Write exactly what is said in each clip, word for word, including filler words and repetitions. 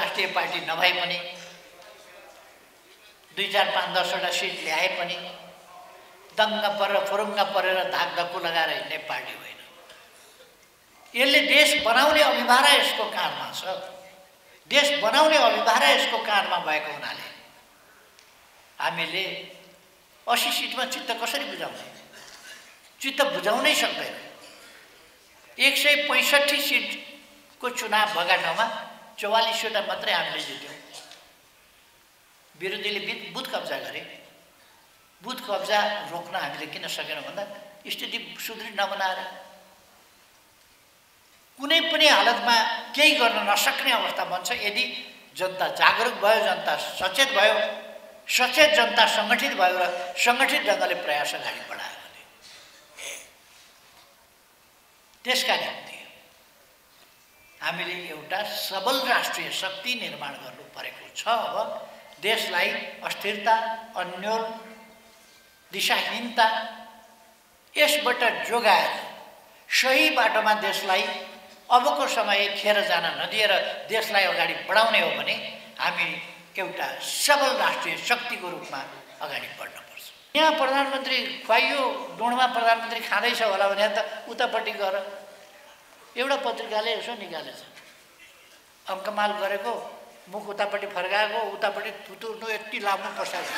राष्ट्रिय पार्टी नभए पनि दुई चार पाँच दसवटा सिट ल्याए पनि दङ्ग परेर फुरुङ्ग परेर धाकधक्कु लगाएर हिँड्ने पार्टी होइन। यसले देश बनाउने अभिभारा यसको काँधमा छ। देश बनाउने अभिभारा यसको काँधमा भएको हुनाले हामीले अस्सी सिटमा चित्त कसरी बुझाउने? चित्त बुझाउनै सक्दैन। एक सय पैँसठी सिटको चुनाव भएका ठाउँमा चौवालिसवटा मात्रै हामीले जित्यौँ। विरोधीले बुथ कब्जा गरे। बुथ कब्जा रोक्न हामीले किन सकेनौँ भन्दा स्थिति सुदृढ नबनाएर कुनै पनि हालतमा केही गर्न नसक्ने अवस्था बन्छ यदि जनता जागरुक भयो, जनता सचेत भयो, सचेत जनता सङ्गठित भयो र सङ्गठित ढङ्गले प्रयास अगाडि बढायो भने। त्यसका निम्ति हामीले एउटा सबल राष्ट्रिय शक्ति निर्माण गर्नु परेको छ। अब देशलाई अस्थिरता, अन्योल, दिशाहीनता यसबाट जोगाएर सही बाटोमा देशलाई अबको समय खेर जान नदिएर देशलाई अगाडि बढाउने हो भने हामी एउटा सबल राष्ट्रिय शक्तिको रूपमा अगाडि बढ्नुपर्छ। यहाँ प्रधानमन्त्री खुवाइयो, डुँडमा प्रधानमन्त्री खाँदैछ होला भने त उतापट्टि गएर एउटा पत्रिकाले यसो निकालेछ, अङ्कमाल गरेको, मुख उतापट्टि फर्काएको, उतापट्टि थुतुर्नु यति लामो पसाएको।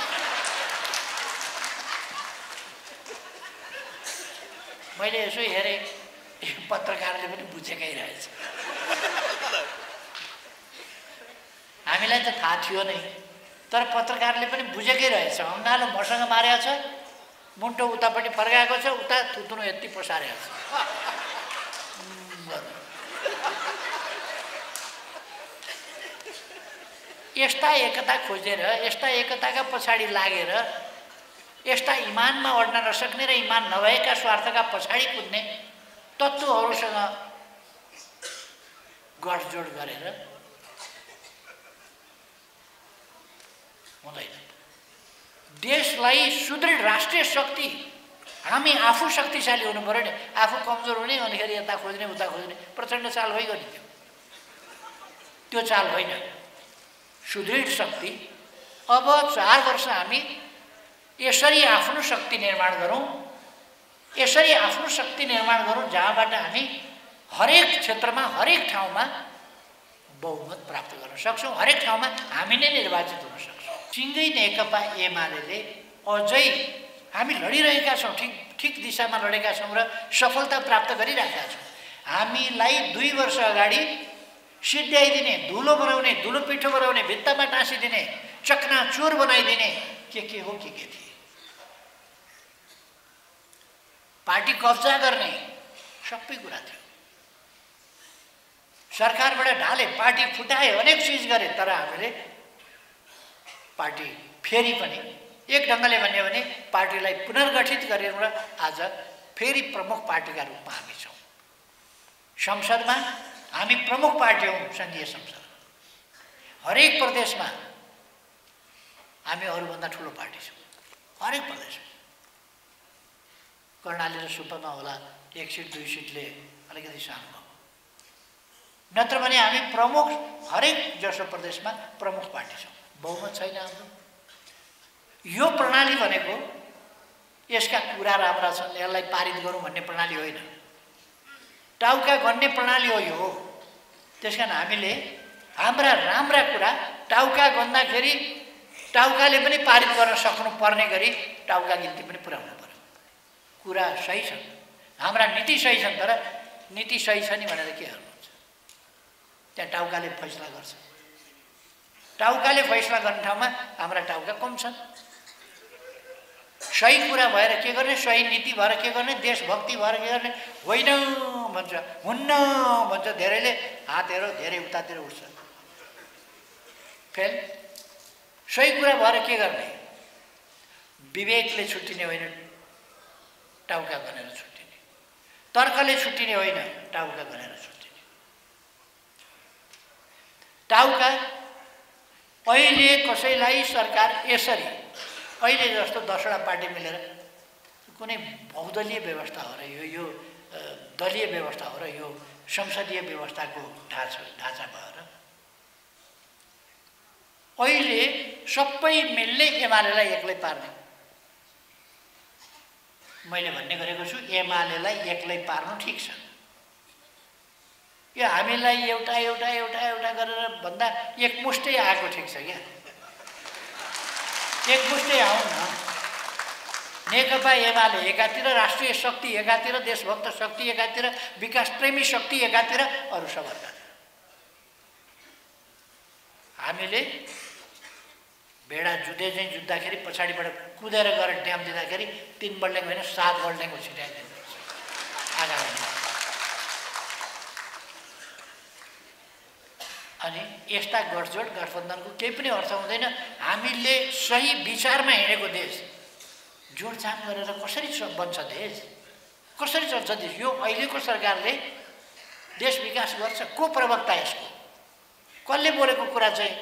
मैले यसो हेरेँ, पत्रकारले पनि बुझेकै रहेछ। हामीलाई त थाहा थियो नै, तर पत्रकारले पनि बुझेकै रहेछ। अङ्गालो मसँग मारेको छ, मुन्टो उतापट्टि फर्काएको छ, उता थुतुनु यति पसारेको छ। यस्ता एकता खोजेर, यस्ता एकताका पछाडि लागेर, यस्ता इमानमा अड्न नसक्ने र इमान नभएका स्वार्थका पछाडि कुद्ने तत्त्वहरूसँग गठजोड गरेर हुँदैन। देशलाई सुदृढ राष्ट्रिय शक्ति, हामी आफू शक्तिशाली हुनु पर्यो नि। आफू कमजोर हुने, अनिखेरि यता खोज्ने उता खोज्ने प्रचण्ड चाल भइगयो नि। त्यो त्यो चाल होइन। सुदृढ शक्ति। अब चार वर्ष हामी यसरी आफ्नो शक्ति निर्माण गरौँ, यसरी आफ्नो शक्ति निर्माण गरौँ जहाँबाट हामी हरेक क्षेत्रमा, हरेक ठाउँमा बहुमत प्राप्त गर्न सक्छौँ, हरेक ठाउँमा हामी नै निर्वाचित हुन सक्छौँ। सिङ्गै नेकपा एमाले अझै हामी लडिरहेका छौँ, ठिक ठिक दिशामा लडेका छौँ र सफलता प्राप्त गरिरहेका छौँ। हामीलाई दुई वर्ष अगाडि सिद्ध्याइदिने, धुलो बनाउने, धुलो पिठो बनाउने, भित्तामा टाँसिदिने, चकनाचुर बनाइदिने के के हो के के थिए। पार्टी कब्जा गर्ने सबै कुरा थियो। सरकारबाट ढाले, पार्टी फुटाए, अनेक चिज गरे, तर हामीले पार्टी फेरि पनि एक ढङ्गले भन्यो भने पार्टीलाई पुनर्गठित गरेर आज फेरि प्रमुख पार्टीका रूपमा हामी छौँ। संसदमा हामी प्रमुख पार्टी हौँ। सङ्घीय संसद हरेक प्रदेशमा हामी अरूभन्दा ठुलो पार्टी छौँ। हरेक प्रदेशमा कर्णाली र सुब्बामा होला एक सिट दुई सिटले अलिकति सानो भयो, नत्र भने हामी प्रमुख हरेक जसो प्रदेशमा प्रमुख पार्टी छौँ। बहुमत छैन हाम्रो। यो प्रणाली भनेको यसका कुरा राम्रा छन्, यसलाई पारित गरौँ भन्ने प्रणाली होइन, टाउका गन्ने प्रणाली हो यो। त्यस कारण हामीले हाम्रा राम्रा कुरा टाउका गन्दाखेरि टाउकाले पनि पारित गर्न सक्नुपर्ने गरी टाउका गिन्ती पनि पुर्याउनु पर्यो। कुरा सही छ, हाम्रा नीति सही छन्, तर नीति सही छ नि भनेर के गर्नुहुन्छ? त्यहाँ टाउकाले फैसला गर्छ। टाउकाले फैसला गर्ने ठाउँमा हाम्रा टाउका कम छन्। सही कुरा भएर के गर्ने, सही नीति भएर के गर्ने, देशभक्ति भएर के गर्ने होइन भन्छ, हुन्न भन्छ। धेरैले हात हेर, धेरै उतातिर उठ्छ। फेल। सही कुरा भएर के गर्ने, विवेकले छुट्टिने होइन, टाउका गनेर छुट्टिने, तर्कले छुट्टिने होइन, टाउका गनेर छुट्टिने। टाउका अहिले कसैलाई सरकार यसरी अहिले जस्तो दसवटा पार्टी मिलेर कुनै बहुदलीय व्यवस्था हो र यो यो दलीय व्यवस्था हो र यो संसदीय व्यवस्थाको ढाँचा ढाँचा भएर अहिले सबै मिल्ने एमालेलाई एक्लै पार्ने। मैले भन्ने गरेको छु एमालेलाई एक्लै पार्नु ठिक छ। यो हामीलाई एउटा एउटा एउटा एउटा गरेर भन्दा एकमुष्टै आएको ठिक छ क्या। एकमुष्टै आउँ न। नेकपा एमाले एकातिर, राष्ट्रिय शक्ति एकातिर, देशभक्त शक्ति एकातिर, विकासप्रेमी शक्ति एकातिर, अरू सब अर्कातिर। हामीले भेडा जुधे चाहिँ जुत्दाखेरि पछाडिबाट कुदेर गएर ड्याम दिँदाखेरि तीन बल्डेको होइन सात बल्डेको छिटाइदिनुपर्छ आगामी। अनि यस्ता गठजोड गठबन्धनको केही पनि अर्थ हुँदैन। हामीले सही विचारमा हिँडेको देश जोडजाम गरेर कसरी बन्छ देश, कसरी चल्छ देश? यो अहिलेको सरकारले देश विकास गर्छ? को प्रवक्ता यसको? कसले बोलेको कुरा चाहिँ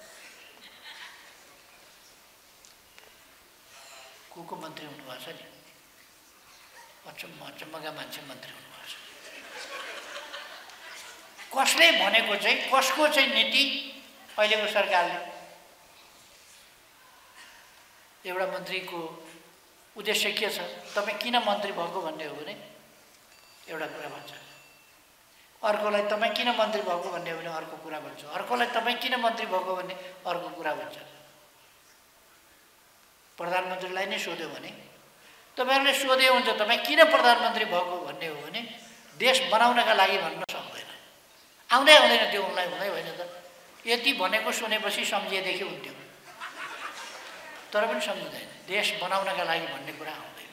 को को मन्त्री हुनुभएको छ नि? अचम्म अचम्मका मान्छे मन्त्री हुनुभएको छ। कसले भनेको चाहिँ, कसको चाहिँ नीति अहिलेको सरकारले? एउटा मन्त्रीको उद्देश्य के छ? तपाईँ किन मन्त्री भएको भन्ने हो भने एउटा कुरा भन्छ, अर्कोलाई तपाईँ किन मन्त्री भएको भन्ने हो भने अर्को कुरा भन्छ, अर्कोलाई तपाईँ किन मन्त्री भएको भन्ने अर्को कुरा भन्छ। प्रधानमन्त्रीलाई नै सोध्यो भने तपाईँहरूले सोधे हुन्छ तपाईँ किन प्रधानमन्त्री भएको भन्ने हो भने देश बनाउनका लागि भन्न सक्दैन। आउँदै आउँदैन त्यो उनलाई, हुँदै होइन त। यति भनेको सुनेपछि सम्झिएदेखि हुन्थ्यो, तर पनि सम्झिँदैन। देश बनाउनका लागि भन्ने कुरा आउँदैन।